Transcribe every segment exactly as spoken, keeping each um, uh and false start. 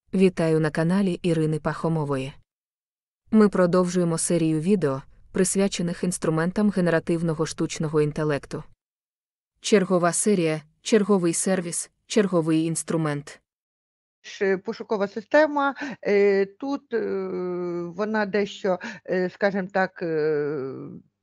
Вітаю на каналі Ірини Пахомової. Ми продовжуємо серію відео, присвячених інструментам генеративного штучного інтелекту. Чергова серія, черговий сервіс, черговий інструмент. Ш- Пошукова система, е, тут е, вона дещо, е, скажімо так, е,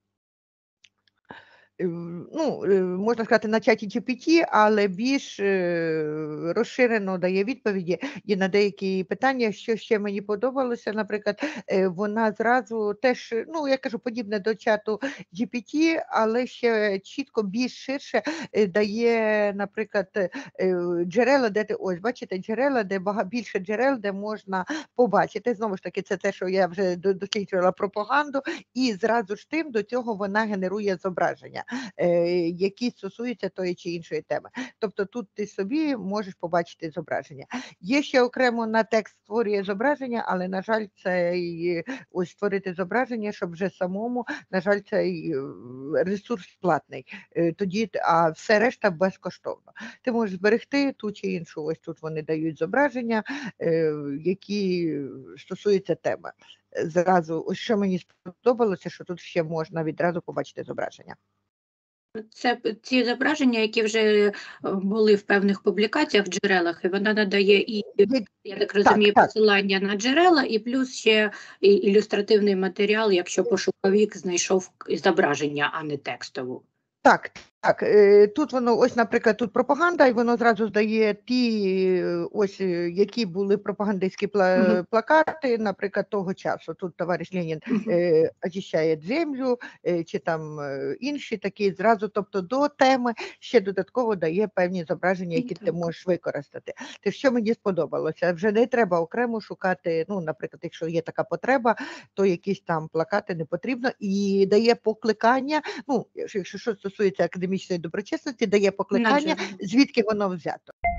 е, ну, е, можна сказати, на чаті джі пі ті, але більш е, розширено дає відповіді і на деякі питання. Що ще мені подобалося, наприклад, е, вона зразу теж, ну, я кажу, подібне до чату джі пі ті, але ще чітко більш ширше е, дає, наприклад, е, джерела, де ти, ось, бачите, джерела, де багато більше джерел, де можна побачити. Знову ж таки, це те, що я вже до- досліджувала пропаганду, і зразу ж тим до цього вона генерує зображення, е, які стосуються тої чи іншої теми. Тобто тут ти собі можеш побачити зображення. Є ще окремо на текст створює зображення, але, на жаль, цей ось створити зображення, щоб вже самому, на жаль, цей е, ресурс платний. Е, Тоді, а все решта безкоштовно. Ти можеш зберегти ту чи іншу, ось тут вони дають зображення, е, які стосуються теми. Зразу, ось що мені сподобалося, що тут ще можна відразу побачити зображення. Це п- ці зображення, які вже е, були в певних публікаціях, в джерелах, і вона надає і, Є- я так розумію, так. посилання на джерела, і плюс ще і- ілюстративний матеріал, якщо пошуковик знайшов к- зображення, а не текстову. Так, так, е, тут воно, ось, наприклад, тут пропаганда, і воно зразу здає ті, е, ось, е, які були пропагандистські пла- Мгм. плакати, наприклад, того часу. Тут товариш Ленін Мгм. е, очищає землю, е, чи там е, інші такі, зразу, тобто до теми ще додатково дає певні зображення, які ти Так. можеш використати. Те, що мені сподобалося, вже не треба окремо шукати, ну, наприклад, якщо є така потреба, то якісь там плакати не потрібно, і дає покликання. Ну, якщо якщо що стосується академічної доброчесності, дає На покликання, джерела. звідки воно взято.